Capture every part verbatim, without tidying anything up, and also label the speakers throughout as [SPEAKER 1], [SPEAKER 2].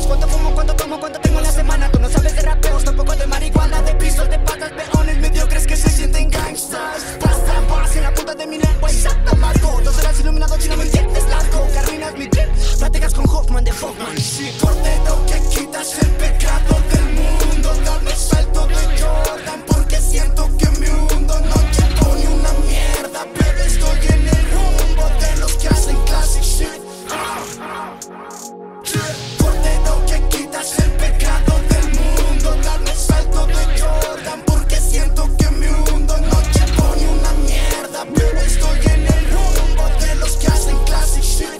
[SPEAKER 1] sabes cuánto fumo, cuánto tomo, cuánto tengo en la semana. Tú no sabes de rapeos, tampoco de marihuana, de pisos, de patas, peones mediocres que se sienten gangsters. Pasan bolas en la punta de mi lengua y salta marco. Dos horas iluminado si no me entiendes largo. Carrinas mi trip, pláticas con Hoffman de Fogman. Sí, cordero que quitas el pecado del mundo. Dame salto de Jordan porque siento que me hundo. No llego ni una mierda, pero estoy en el rumbo de los que hacen classic shit. Cordero que quitas el pecado del mundo. Dame salto de Jordan porque siento que me hundo. No llego ni una mierda, pero estoy en el rumbo de los que hacen classic shit.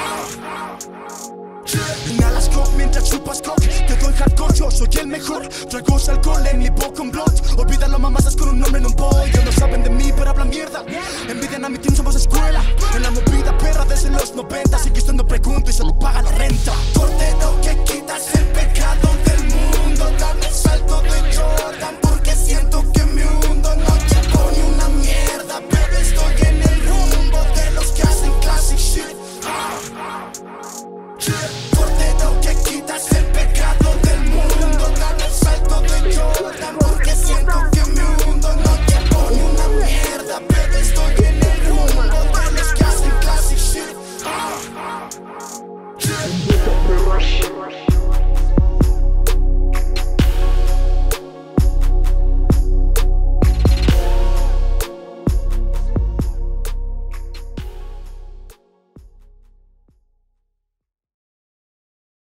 [SPEAKER 1] Inhalas coke mientras chupas coke. Te doy hardcore, yo soy el mejor. Traigo alcohol en mi boca con blood. Olvidan las mamazas con un nombre en un pollo. No saben de mí pero hablan mierda. Envidian a mi team, somos escuela. En la movida perra desde los noventa. Así que esto no pregunto y solo paga la renta.